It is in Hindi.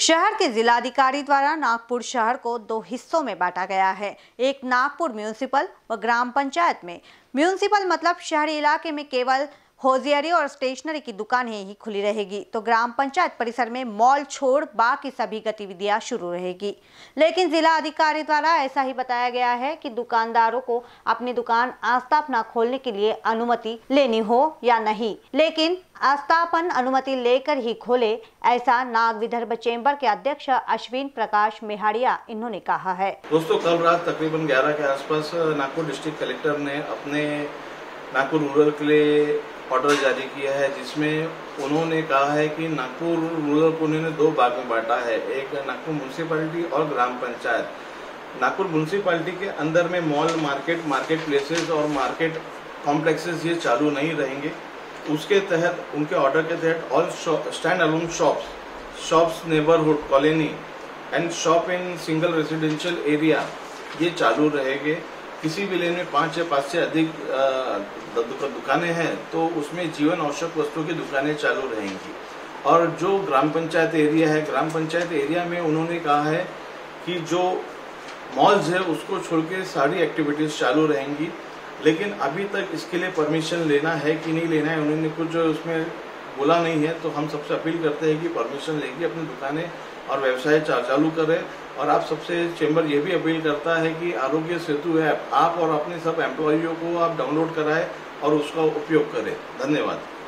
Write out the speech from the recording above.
शहर के जिलाधिकारी द्वारा नागपुर शहर को 2 हिस्सों में बांटा गया है। एक नागपुर म्यूनिसिपल व ग्राम पंचायत में। म्यूनिसिपल मतलब शहरी इलाके में केवल होजियरी और स्टेशनरी की दुकानें ही खुली रहेगी, तो ग्राम पंचायत परिसर में मॉल छोड़ बाकी सभी गतिविधियां शुरू रहेगी। लेकिन जिला अधिकारी द्वारा ऐसा ही बताया गया है कि दुकानदारों को अपनी दुकान आस्थापना खोलने के लिए अनुमति लेनी हो या नहीं, लेकिन आस्थापन अनुमति लेकर ही खोले, ऐसा नाग विदर्भ चेंबर के अध्यक्ष अश्विन प्रकाश मेहाड़िया इन्होंने कहा है। दोस्तों, कल रात तकरीबन 11 के आसपास नागपुर डिस्ट्रिक्ट कलेक्टर ने अपने नागपुर रूरल के लिए ऑर्डर जारी किया है, जिसमें उन्होंने कहा है कि नागपुर रूरल को उन्होंने 2 भाग में बांटा है, एक नागपुर म्यूनिसिपैलिटी और ग्राम पंचायत। नागपुर म्यूनिसिपैलिटी के अंदर में मॉल, मार्केट प्लेसेस और मार्केट कॉम्प्लेक्सेस ये चालू नहीं रहेंगे। उसके तहत, उनके ऑर्डर के तहत all stand alone shops neighbourhood colony and shop in single residential area ये चालू रहेंगे। किसी भी लेन में 5 या 5 से अधिक दुकानें हैं तो उसमें जीवन आवश्यक वस्तुओं की दुकानें चालू रहेंगी। और जो ग्राम पंचायत एरिया है, ग्राम पंचायत एरिया में उन्होंने कहा है कि जो मॉल्स है उसको छोड़ के सारी एक्टिविटीज चालू रहेंगी। लेकिन अभी तक इसके लिए परमिशन लेना है कि नहीं लेना है, उन्होंने कुछ उसमें बोला नहीं है। तो हम सबसे अपील करते हैं कि परमिशन लेके अपनी दुकानें और व्यवसाय चालू करें। और आप सबसे चेंबर ये भी अपील करता है कि आरोग्य सेतु ऐप आप और अपने सब एम्प्लॉइयों को आप डाउनलोड कराएं और उसका उपयोग करें। धन्यवाद।